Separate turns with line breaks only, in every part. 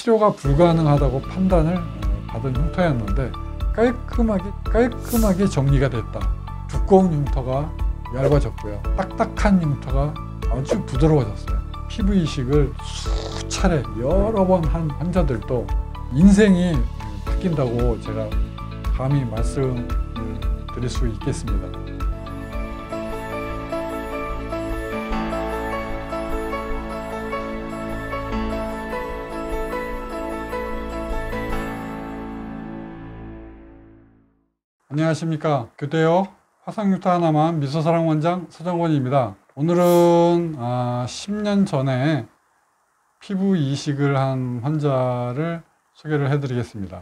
치료가 불가능하다고 판단을 받은 흉터였는데 깔끔하게 정리가 됐다. 두꺼운 흉터가 얇아졌고요. 딱딱한 흉터가 아주 부드러워졌어요. 피부 이식을 수차례 여러 번 한 환자들도 인생이 바뀐다고 제가 감히 말씀을 드릴 수 있겠습니다. 안녕하십니까. 교대역 화상흉터 하나만 미소사랑원장 서정권입니다. 오늘은 10년 전에 피부 이식을 한 환자를 소개를 해드리겠습니다.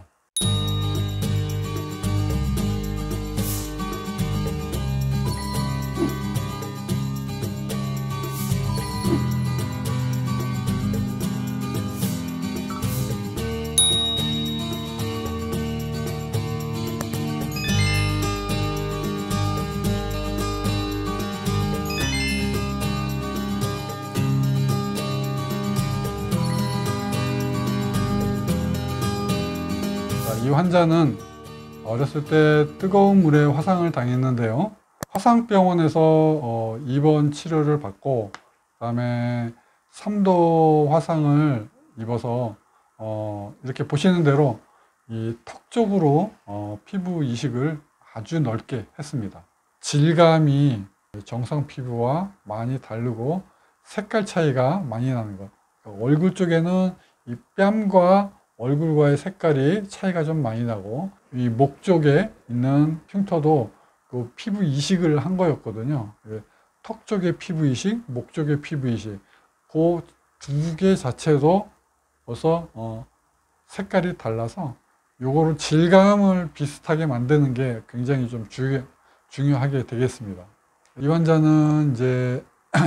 이 환자는 어렸을 때 뜨거운 물에 화상을 당했는데요. 화상병원에서 입원 치료를 받고 그다음에 3도 화상을 입어서 이렇게 보시는 대로 이 턱 쪽으로 피부 이식을 아주 넓게 했습니다. 질감이 정상 피부와 많이 다르고 색깔 차이가 많이 나는 것. 얼굴 쪽에는 이 뺨과 얼굴과의 색깔이 차이가 좀 많이 나고, 이 목 쪽에 있는 흉터도 그 피부 이식을 한 거였거든요. 턱 쪽의 피부 이식, 목 쪽의 피부 이식, 그 두 개 자체도 벌써 색깔이 달라서 요거를 질감을 비슷하게 만드는 게 굉장히 좀 중요하게 되겠습니다. 이 환자는 이제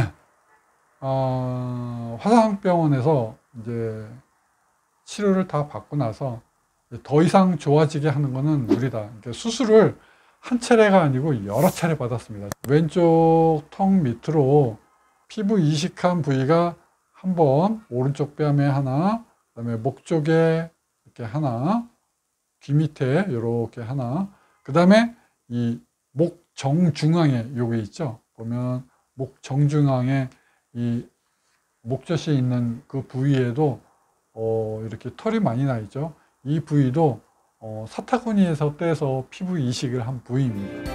화상병원에서 이제 치료를 다 받고 나서 더 이상 좋아지게 하는 것은 무리다. 그러니까 수술을 한 차례가 아니고 여러 차례 받았습니다. 왼쪽 턱 밑으로 피부 이식한 부위가 한 번, 오른쪽 뺨에 하나, 그다음에 목 쪽에 이렇게 하나, 귀 밑에 이렇게 하나, 그 다음에 이 목 정중앙에 요게 있죠. 보면 목 정중앙에 이 목젖이 있는 그 부위에도 이렇게 털이 많이 나 있죠. 이 부위도 사타구니에서 떼서 피부 이식을 한 부위입니다.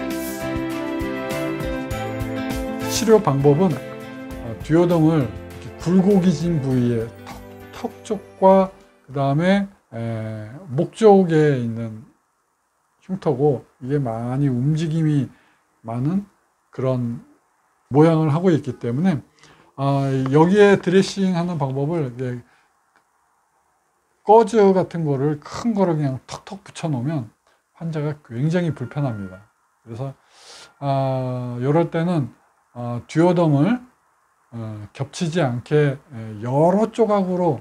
치료 방법은 듀오덤을 이렇게 굴곡이진 부위에 턱 쪽과 그 다음에 목 쪽에 있는 흉터고, 이게 많이 움직임이 많은 그런 모양을 하고 있기 때문에 여기에 드레싱 하는 방법을 거즈 같은 거를 큰 거를 그냥 턱턱 붙여 놓으면 환자가 굉장히 불편합니다. 그래서 이럴 때는 듀오덤을 겹치지 않게 여러 조각으로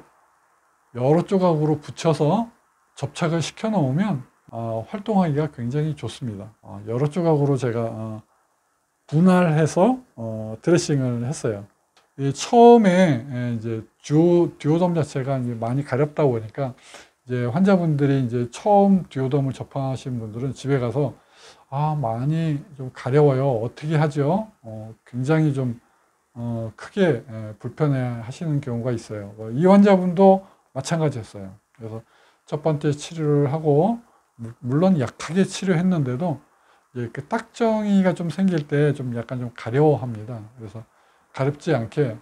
붙여서 접착을 시켜 놓으면 활동하기가 굉장히 좋습니다. 여러 조각으로 제가 분할해서 드레싱을 했어요. 처음에 이제 듀오덤 자체가 이제 많이 가렵다 보니까 이제 환자분들이 이제 처음 듀오덤을 접하신 분들은 집에 가서 많이 좀 가려워요. 어떻게 하죠? 굉장히 좀 크게 불편해 하시는 경우가 있어요. 이 환자분도 마찬가지였어요. 그래서 첫 번째 치료를 하고, 물론 약하게 치료했는데도 그 딱정이가 좀 생길 때 좀 약간 좀 가려워합니다. 그래서 가렵지 않게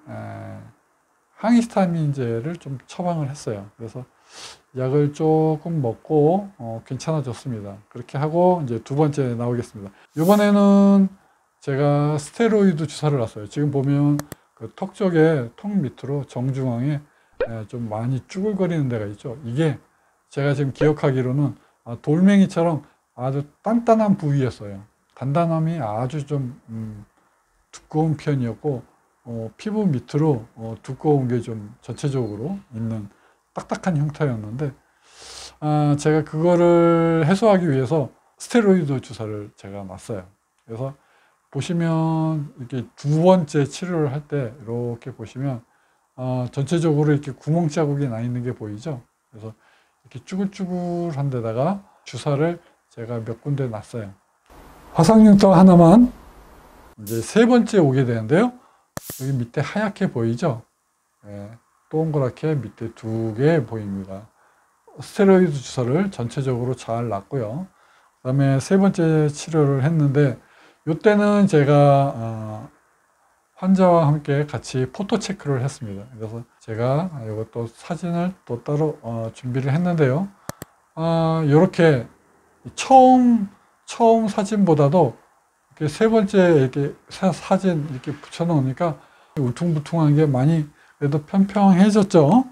항히스타민제를 좀 처방을 했어요. 그래서 약을 조금 먹고 괜찮아졌습니다. 그렇게 하고 이제 두 번째 나오겠습니다. 이번에는 제가 스테로이드 주사를 놨어요. 지금 보면 그 턱 쪽에, 턱 밑으로 정중앙에 좀 많이 쭈글거리는 데가 있죠. 이게 제가 지금 기억하기로는 돌멩이처럼 아주 단단한 부위였어요. 단단함이 아주 좀 두꺼운 편이었고, 피부 밑으로 두꺼운 게 좀 전체적으로 있는 딱딱한 형태였는데, 제가 그거를 해소하기 위해서 스테로이드 주사를 제가 놨어요. 그래서 보시면 이렇게 두 번째 치료를 할 때 이렇게 보시면 전체적으로 이렇게 구멍 자국이 나 있는 게 보이죠. 그래서 이렇게 쭈글쭈글한 데다가 주사를 제가 몇 군데 놨어요. 화상 흉터 하나만 이제 세 번째 오게 되는데요. 여기 밑에 하얗게 보이죠? 네, 동그랗게 밑에 두 개 보입니다. 스테로이드 주사를 전체적으로 잘 놨고요. 그 다음에 세 번째 치료를 했는데, 이때는 제가 환자와 함께 같이 포토 체크를 했습니다. 그래서 제가 이것도 사진을 또 따로 준비를 했는데요. 이렇게 처음 사진보다도 이렇게 세 번째 이렇게 사진 이렇게 붙여 놓으니까 울퉁불퉁한 게 많이 그래도 평평해졌죠.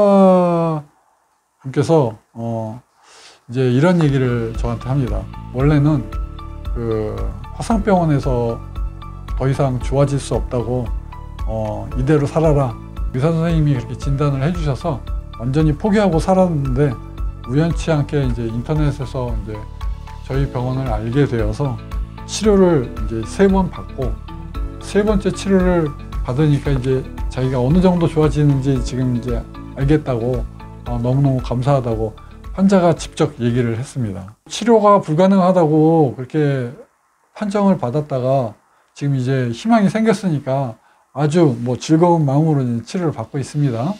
환자분께서 이제 이런 얘기를 저한테 합니다. 원래는 그 화상병원에서 더 이상 좋아질 수 없다고 이대로 살아라, 의사 선생님이 그렇게 진단을 해주셔서 완전히 포기하고 살았는데, 우연치 않게 이제 인터넷에서 이제 저희 병원을 알게 되어서 치료를 이제 3번 받고, 세 번째 치료를 받으니까 이제 자기가 어느 정도 좋아지는지 지금 이제 알겠다고, 너무너무 감사하다고 환자가 직접 얘기를 했습니다. 치료가 불가능하다고 그렇게 판정을 받았다가 지금 이제 희망이 생겼으니까 아주 뭐 즐거운 마음으로 치료를 받고 있습니다.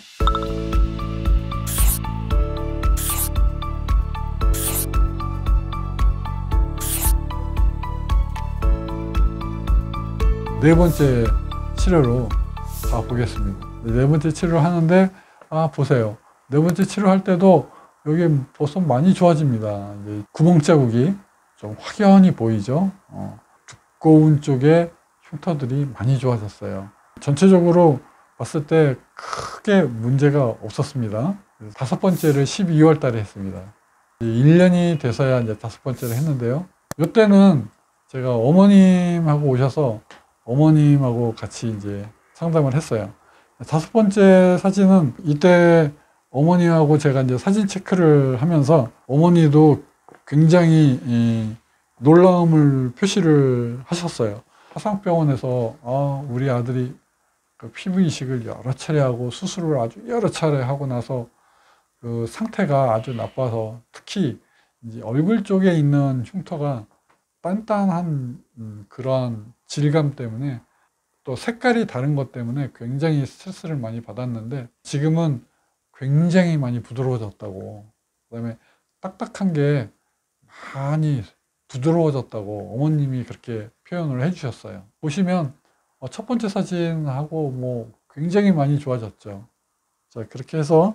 네 번째 치료로 가보겠습니다. 네 번째 치료를 하는데, 보세요. 네 번째 치료할 때도 여기 벌써 많이 좋아집니다. 이제 구멍 자국이 좀 확연히 보이죠. 두꺼운 쪽에 흉터들이 많이 좋아졌어요. 전체적으로 봤을 때 크게 문제가 없었습니다. 다섯 번째를 12월 달에 했습니다. 1년이 돼서야 이제 다섯 번째를 했는데요. 이때는 제가 어머님하고 오셔서 어머님하고 같이 이제 상담을 했어요. 다섯 번째 사진은 이때 어머니하고 제가 이제 사진 체크를 하면서 어머니도 굉장히 놀라움을 표시를 하셨어요. 화상병원에서 우리 아들이 그 피부 이식을 여러 차례 하고 수술을 아주 여러 차례 하고 나서 그 상태가 아주 나빠서, 특히 이제 얼굴 쪽에 있는 흉터가 단단한 그러한 질감 때문에, 또 색깔이 다른 것 때문에 굉장히 스트레스를 많이 받았는데, 지금은 굉장히 많이 부드러워졌다고, 그 다음에 딱딱한 게 많이 부드러워졌다고 어머님이 그렇게 표현을 해주셨어요. 보시면 첫 번째 사진하고 뭐 굉장히 많이 좋아졌죠. 자, 그렇게 해서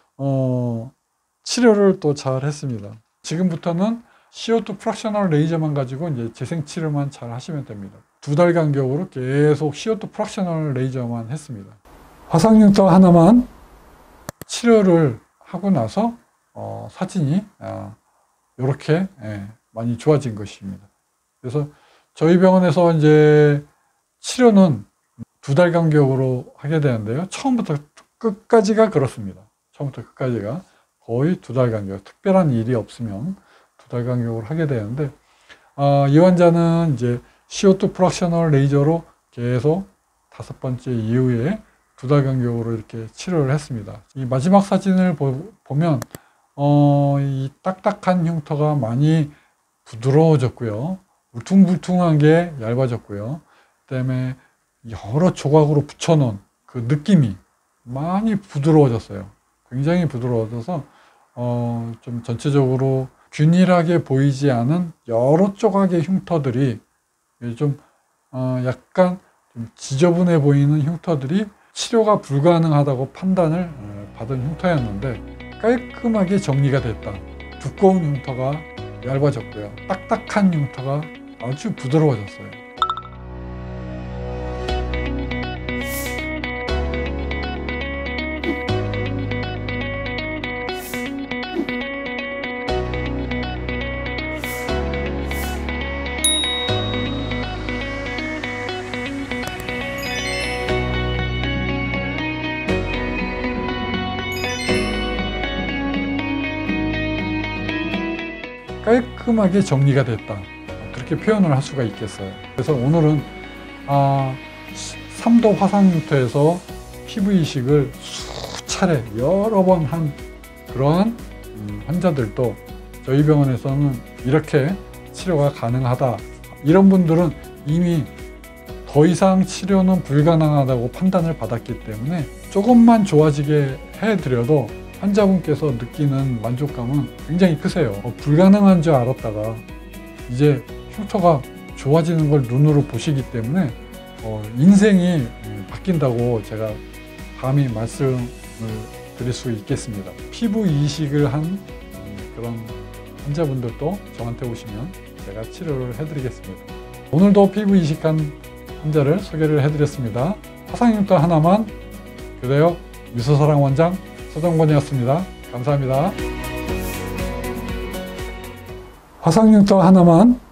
치료를 또 잘 했습니다. 지금부터는 CO2 프락셔널 레이저만 가지고 이제 재생 치료만 잘 하시면 됩니다. 2달 간격으로 계속 CO2 프락셔널 레이저만 했습니다. 화상 흉터 하나만 치료를 하고 나서 사진이 이렇게 많이 좋아진 것입니다. 그래서 저희 병원에서 이제 치료는 2달 간격으로 하게 되는데요. 처음부터 끝까지가 그렇습니다. 처음부터 끝까지가 거의 2달 간격, 특별한 일이 없으면 2달 간격으로 하게 되는데, 이 환자는 이제 CO2 프락셔널 레이저로 계속 다섯 번째 이후에 2달 간격으로 이렇게 치료를 했습니다. 이 마지막 사진을 보면 이 딱딱한 흉터가 많이 부드러워졌고요. 울퉁불퉁한 게 얇아졌고요. 그다음에 여러 조각으로 붙여놓은 그 느낌이 많이 부드러워졌어요. 굉장히 부드러워져서 좀 전체적으로 균일하게 보이지 않은 여러 조각의 흉터들이 좀 약간 좀 지저분해 보이는 흉터들이 치료가 불가능하다고 판단을 받은 흉터였는데 깔끔하게 정리가 됐다. 두꺼운 흉터가 얇아졌고요. 딱딱한 흉터가 아주 부드러워졌어요. 깔끔하게 정리가 됐다. 그렇게 표현을 할 수가 있겠어요. 그래서 오늘은 3도 화상 흉터에서 피부 이식을 수차례 여러 번 한 그러한 환자들도 저희 병원에서는 이렇게 치료가 가능하다, 이런 분들은 이미 더 이상 치료는 불가능하다고 판단을 받았기 때문에 조금만 좋아지게 해드려도 환자분께서 느끼는 만족감은 굉장히 크세요. 불가능한 줄 알았다가 이제 흉터가 좋아지는 걸 눈으로 보시기 때문에 인생이 바뀐다고 제가 감히 말씀을 드릴 수 있겠습니다. 피부 이식을 한 그런 환자분들도 저한테 오시면 제가 치료를 해드리겠습니다. 오늘도 피부 이식한 환자를 소개를 해드렸습니다. 화상흉터 하나만 그래요. 미소사랑 원장 서정권이었습니다. 감사합니다. 화상흉터 하나만